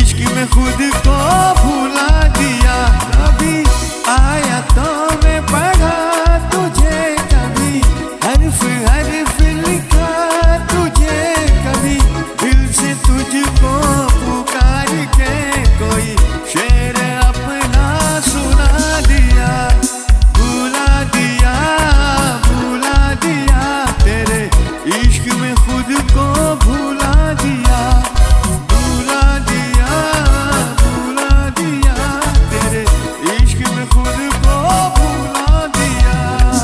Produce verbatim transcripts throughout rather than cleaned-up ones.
इश्क में खुद को भुला दिया। कभी आया तो मैं पढ़ा तुझे, कभी हर्फ हर्फ लिखा तुझे, कभी दिल से तुझको पुकार के कोई शेर अपना सुना दिया। भुला दिया भुला दिया तेरे इश्क में खुद को भुला दिया। भुला दिया भुला दिया तेरे इश्क में खुद को भुला दिया।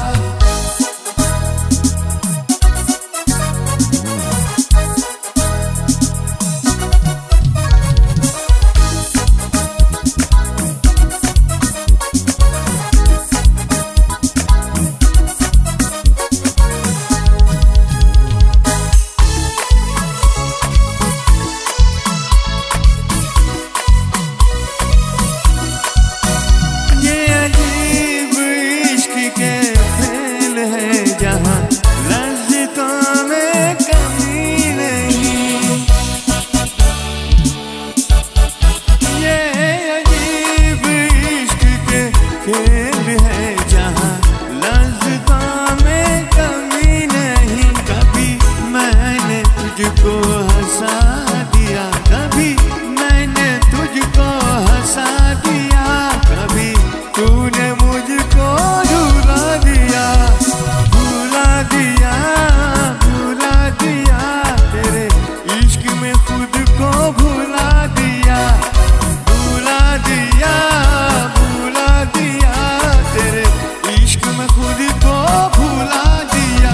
तुझको हंसा दिया, कभी मैंने तुझको हंसा दिया, कभी तूने मुझको रुला दिया। भुला दिया भुला दिया तेरे इश्क में खुद को भुला दिया। भुला दिया भुला दिया तेरे इश्क में खुद को भुला दिया।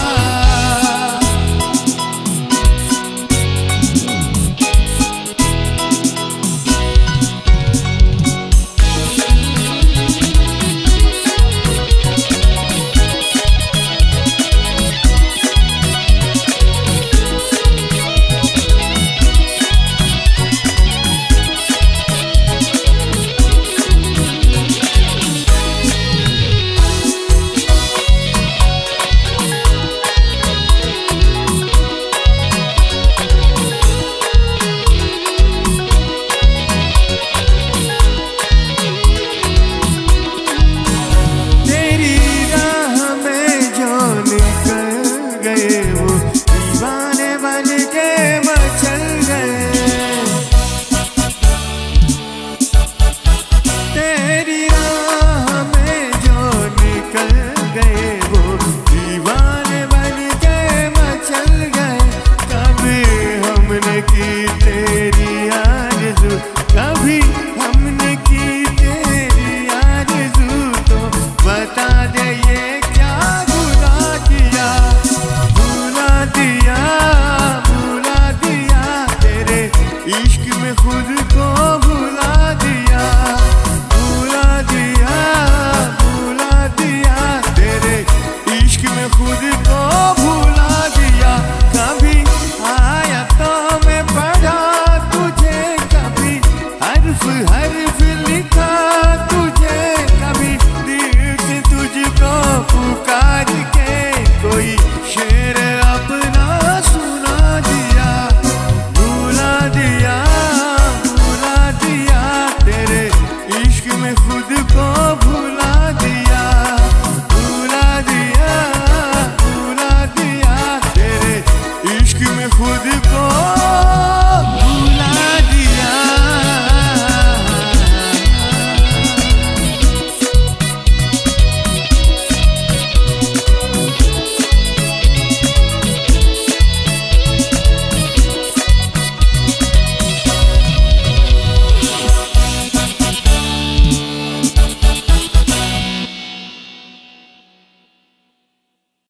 कभी हमने की तेरी आरज़ू, तो बता दे ये क्या गुनाह किया। भुला दिया भुला दिया तेरे इश्क में खुद को भुला दिया। भुला दिया भुला दिया तेरे इश्क में खुद को भुला दिया। कभी आया तो मैं पढ़ा तुझे, कभी हर्फ हर्फ लिखा तुझे, कभी दिल से तुझको पुकार के कोई शेर